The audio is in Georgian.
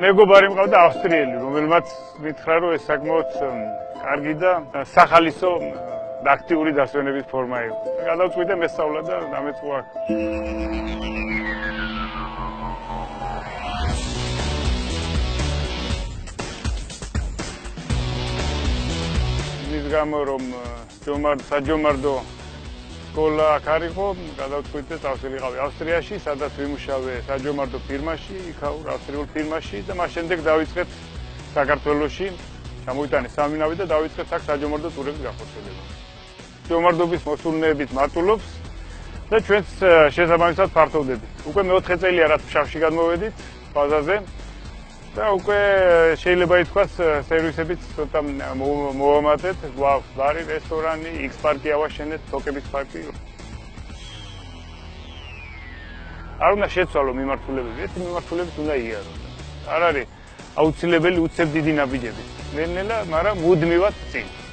მეგობარი მყავდა ავსტრიელი, რომელმაც მითხრა, რომ ეს საკმაოდ კარგი და სახალისო და აქტიური დასვენების ფორმა იყო. გადავწყვიტე მესწავლა და დამეწყო აქ. გამო რომ საჯომარდო სკოლა აქ არ იყო, გადავწყვიტე წავსილიყავი ავსტრიაში, სადაც ვიმუშავე საჯომარდო ფირმაში, იქაურ ავსტრიულ ფირმაში და მას შემდეგ დავიწყეთ საქართველოში, ჩამოვიტანე სამინავი და დავიწყეთ აქ საჯომარდო ტურების განხორციელება. ჯომარდობის მოსურნეებით მატულობს და ჩვენც შესაბამისად ფართოვდებით. უკვე მეოთხე წელია რაც ფშავში გადმოვედით ბაზაზე. და უკვე შეიძლება ითქვას სერვისებით ცოტა მოვამატეთ, გვაქვს ბარი, რესტორანი, X-პარკი ავაშენეთ, თოკების პარკი. არ უნდა შეცვალო მიმართულებები, ეს მიმართულებით უნდა იაროს. არ არის აუცილებელი უცებ დიდი ნაბიჯები. ნელ-ნელა, მაგრამ მუდმივად წინ.